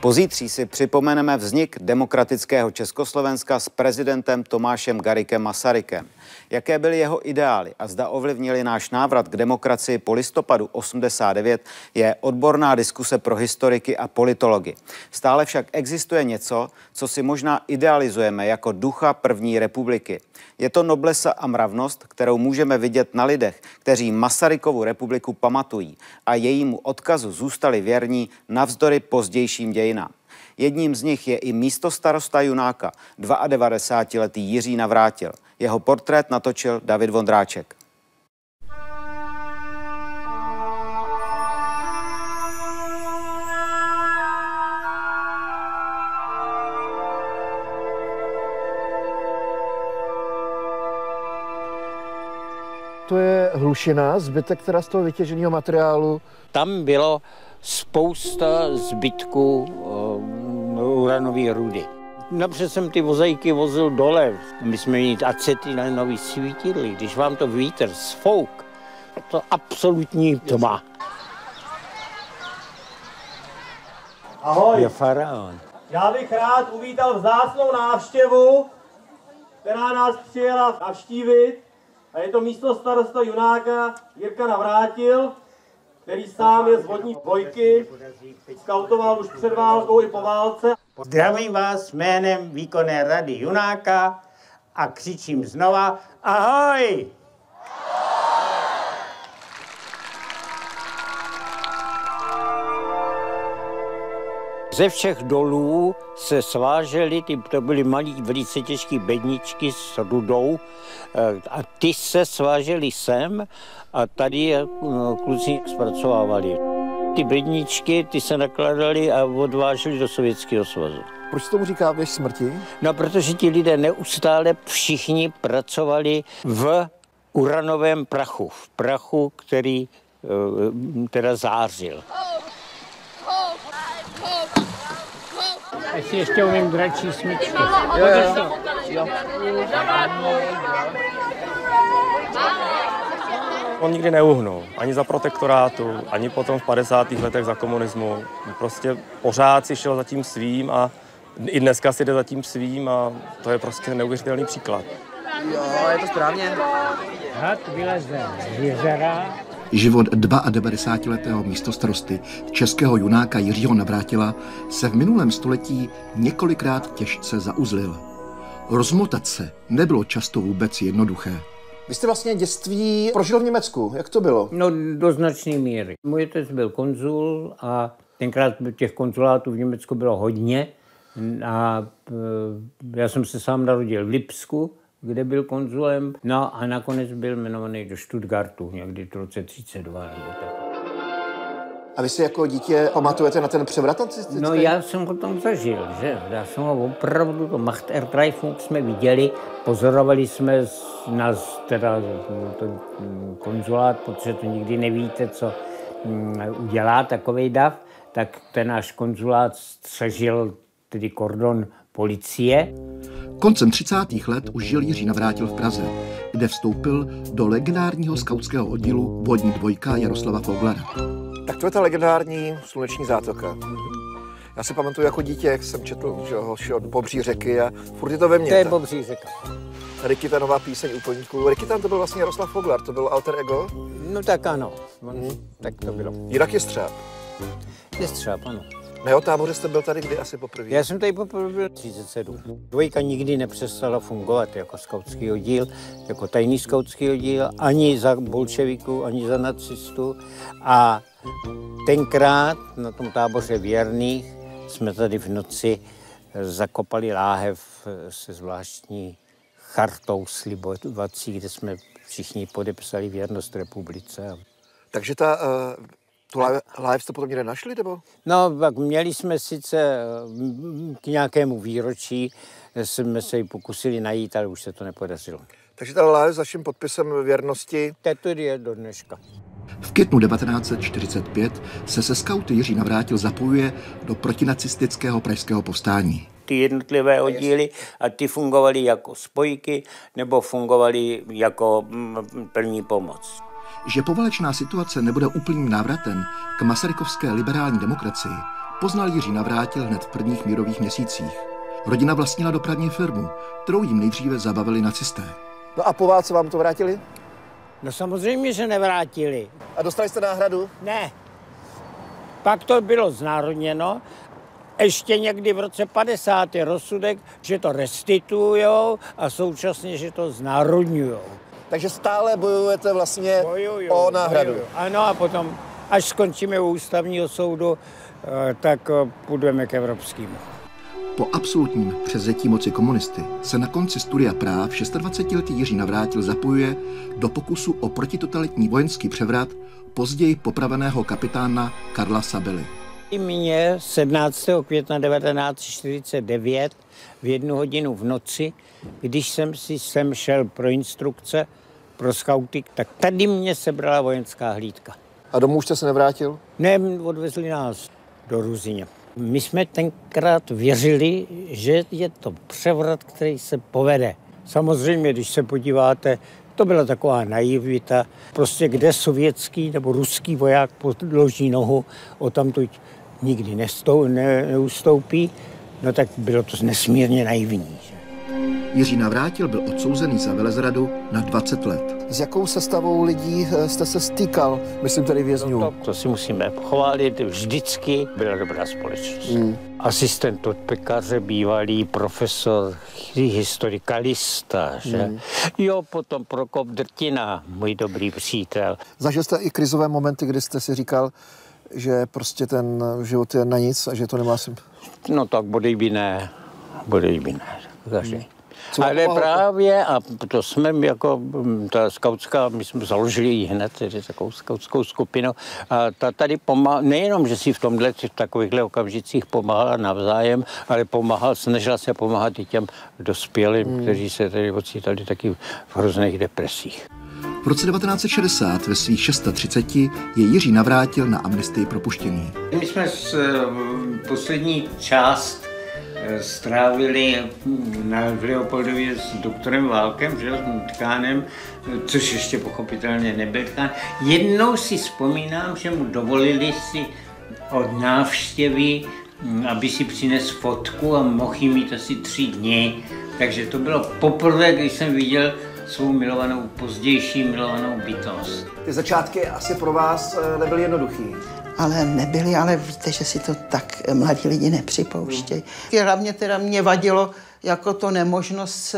Pozítří si připomeneme vznik demokratického Československa s prezidentem Tomášem Garrigue Masarykem. Jaké byly jeho ideály a zda ovlivnili náš návrat k demokracii po listopadu 89, je odborná diskuse pro historiky a politology. Stále však existuje něco, co si možná idealizujeme jako ducha první republiky. Je to noblesa a mravnost, kterou můžeme vidět na lidech, kteří Masarykovu republiku pamatují a jejímu odkazu zůstali věrní navzdory pozdějším dějinám. Jedním z nich je i místostarosta Junáka, 92letý Jiří Navrátil. Jeho portrét natočil David Vondráček. To je hlušina, zbytek teda z toho vytěženého materiálu. Tam bylo spousta zbytků uranové rudy. Napřed jsem ty vozejky vozil dole. My jsme mít acetylenový svítidly. Když vám to vítr sfouk, to absolutní tma. Ahoj. Je faraon. Já bych rád uvítal vzácnou návštěvu, která nás přijela navštívit. A je to místostarosta Junáka Jirka Navrátil, který sám je z vodní dvojky, skautoval už před válkou i po válce. Zdravím vás jménem výkonné rady Junáka a křičím znova ahoj! Ze všech dolů se svážely, to byly malý, velice těžké bedničky s rudou a ty se svážely sem a tady je kluci zpracovávali. Ty bedničky, ty se nakladaly a odvážely do Sovětského svazu. Proč se tomu říká věž smrti? No, protože ti lidé neustále všichni pracovali v uranovém prachu, v prachu, který teda zářil. Jestli ještě umím dračí smyčky. Jo. On nikdy neuhnul, ani za protektorátu, ani potom v 50. letech za komunismu. Prostě pořád si šel za tím svým a i dneska si jde za tím svým a to je prostě neuvěřitelný příklad. Jo, je to správně. Had vyleze z jezera. Život 92letého místostarosty českého Junáka Jiřího Navrátila se v minulém století několikrát těžce zauzlil. Rozmotat se nebylo často vůbec jednoduché. Vy jste vlastně dětství prožil v Německu. Jak to bylo? No, do značné míry. Můj otec byl konzul a tenkrát těch konzulátů v Německu bylo hodně. A já jsem se sám narodil v Lipsku, kde byl konzulem, no a nakonec byl jmenovaný do Stuttgartu někdy v roce 32 nebo tak. A vy si jako dítě pamatujete na ten převrat nacistický? No já jsem ho tam zažil, že? Já jsem ho opravdu, to Machtergreifung jsme viděli, pozorovali jsme nás, teda to konzulát, protože to nikdy nevíte, co udělá takovej dav, tak ten náš konzulát střežil tedy kordon policie. Koncem 30. let už žil Jiří Navrátil v Praze, kde vstoupil do legendárního skautského oddílu Vodní dvojka Jaroslava Foglara. Tak to je ta legendární Sluneční zátoka. Já si pamatuju jako dítě, jak jsem četl, že ho šel do pobří řeky a furt je to ve mně. To je pobří řeka. Rikita, nová píseň u koníků. Rikitan to byl vlastně Jaroslav Foglar, to byl alter ego? No tak ano, tak to bylo. Jirak Jestřáb. Jestřáb, ano. Na jeho táboře jste byl tady kdy asi poprvé? Já jsem tady poprvé byl 37. Dvojka nikdy nepřestala fungovat jako skautský oddíl, jako tajný skautský oddíl, ani za bolševiků, ani za nacistů. A tenkrát na tom táboře věrných jsme tady v noci zakopali láhev se zvláštní chartou slibovací, kde jsme všichni podepsali věrnost republice. Takže tu láhev jste potom někde našli, nebo? No, tak měli jsme sice k nějakému výročí, jsme se ji pokusili najít, ale už se to nepodařilo. Takže ta láhev s vaším podpisem věrnosti? To je do dneška. V květnu 1945 se skauty Jiří Navrátil zapojuje do protinacistického pražského povstání. Ty jednotlivé oddíly a ty fungovaly jako spojky nebo fungovaly jako první pomoc. Že poválečná situace nebude úplným návratem k masarykovské liberální demokracii, poznal Jiří Navrátil hned v prvních mírových měsících. Rodina vlastnila dopravní firmu, kterou jim nejdříve zabavili nacisté. No a po válce vám to vrátili? No samozřejmě, že nevrátili. A dostali jste náhradu? Ne. Pak to bylo znárodněno. Ještě někdy v roce 50. je rozsudek, že to restituujou a současně, že to znárodňujou. Takže stále bojujete vlastně o náhradu. Bojuju. Ano, a potom, až skončíme u ústavního soudu, tak půjdeme k evropskému. Po absolutním převzetí moci komunisty se na konci studia práv 26letý Jiří Navrátil zapojuje do pokusu o protitotalitní vojenský převrat později popraveného kapitána Karla Sabely. Mě 17. května 1949 v 1 hodinu v noci, když jsem si sem šel pro instrukce, pro skauty, tak tady mě sebrala vojenská hlídka. A domů jste se nevrátil? Ne, odvezli nás do Ruzyně. My jsme tenkrát věřili, že je to převrat, který se povede. Samozřejmě, když se podíváte, to byla taková naivita. Prostě kde sovětský nebo ruský voják podloží nohu, odtamtud nikdy neustoupí, no tak bylo to nesmírně naivní. Jiří Navrátil byl odsouzený za velezradu na 20 let. S jakou sestavou lidí jste se stýkal, myslím tady vězňů? To si musíme pochválit, vždycky byla dobrá společnost. Asistent od pekaře, bývalý profesor, historikalista, že? Jo, potom Prokop Drtina, můj dobrý přítel. Zažil jste i krizové momenty, kdy jste si říkal, že prostě ten život je na nic a že to nemá smysl? No tak bodejby ne. Ale právě, a to jsme jako ta skautská, my jsme založili ji hned, tedy takovou skautskou skupinu, a ta tady pomáhala, nejenom, že si v takovýchhle okamžicích pomáhala navzájem, ale snažila se pomáhat i těm dospělým, kteří se tady ocitali taky v hrozných depresích. V roce 1960 ve svých 630 je Jiří Navrátil na amnestii propuštěný. My jsme poslední část strávili v Leopoldově s doktorem Válkem, že, s Tkánem, což ještě pochopitelně nebyl Tkán. Jednou si vzpomínám, že mu dovolili si od návštěvy, aby si přines fotku a mohl jí mít asi 3 dny. Takže to bylo poprvé, když jsem viděl svou pozdější milovanou bytost. Ty začátky asi pro vás nebyly jednoduchý. Ale nebyly, ale víte, že si to tak mladí lidi nepřipouštějí. Hlavně teda mě vadilo jako to nemožnost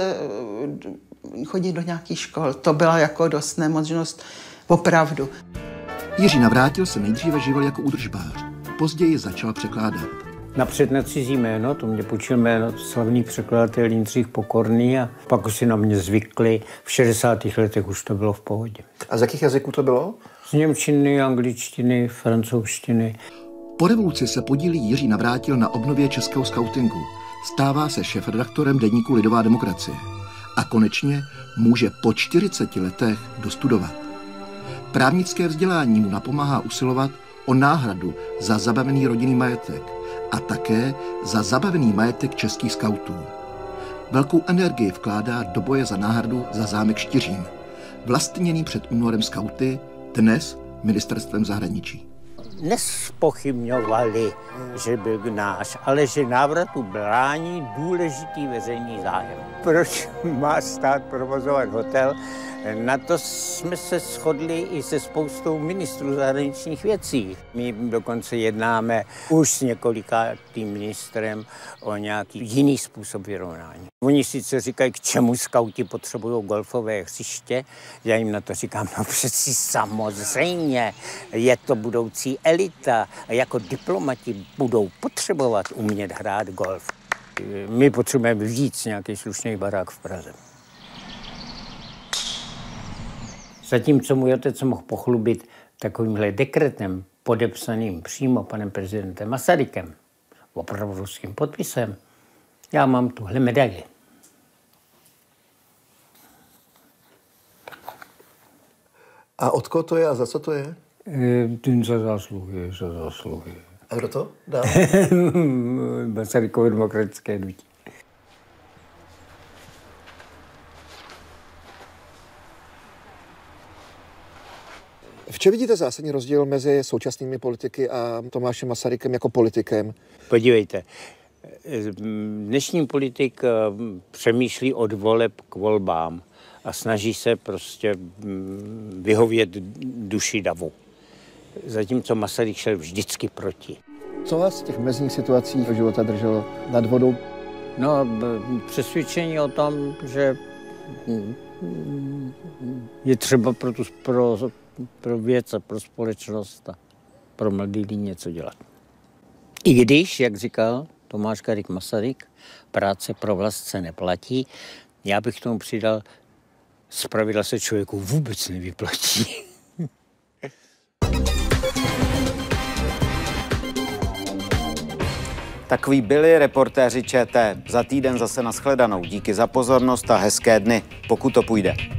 chodit do nějakých škol. To byla jako dost nemožnost opravdu. Jiří Navrátil se nejdříve živil jako údržbář, později začal překládat. Napřed na cizí jméno, to mě půjčil jméno slavný překladatel Jindřich Pokorný a pak už si na mě zvykli. V 60. letech už to bylo v pohodě. A z jakých jazyků to bylo? Z němčiny, angličtiny, francouzštiny. Po revoluci se podílí Jiří Navrátil na obnově českého skautingu. Stává se šéfredaktorem deníku Lidová demokracie. A konečně může po 40 letech dostudovat. Právnické vzdělání mu napomáhá usilovat o náhradu za zabavený rodinný majetek a také za zabavený majetek českých skautů. Velkou energii vkládá do boje za náhradu za zámek Štiřín, vlastněný před únorem skauty, dnes ministerstvem zahraničí. Nespochybňovali, že byl náš, ale že návratu brání důležitý veřejný zájem. Proč má stát provozovat hotel? Na to jsme se shodli i se spoustou ministrů zahraničních věcí. My dokonce jednáme už s několikátým ministrem o nějaký jiný způsob vyrovnání. Oni sice říkají, k čemu skauti potřebují golfové hřiště. Já jim na to říkám, no přeci samozřejmě, je to budoucí elita a jako diplomati budou potřebovat umět hrát golf. My potřebujeme víc nějaký slušný barák v Praze. Zatímco můj otec mohl pochlubit takovýmhle dekretem, podepsaným přímo panem prezidentem Masarykem, opravdu ruským podpisem, já mám tuhle medaili. A od koho to je a za co to je? Ten za zásluhy. A kdo to dal? Masarykovo demokratické hnutí. V V čem vidíte zásadní rozdíl mezi současnými politiky a Tomášem Masarykem jako politikem? Podívejte, dnešní politik přemýšlí od voleb k volbám a snaží se prostě vyhovět duši davu. Zatímco Masaryk šel vždycky proti. Co vás z těch mezních situací života drželo nad vodou? No, přesvědčení o tom, že je třeba pro věc a pro společnost a pro mladý lidi něco dělat. I když, jak říkal Tomáš Garrigue Masaryk, práce pro vlast se neplatí, já bych k tomu přidal, zpravidla se člověku vůbec nevyplatí. Takoví byli reportéři ČT. Za týden zase nashledanou. Díky za pozornost a hezké dny, pokud to půjde.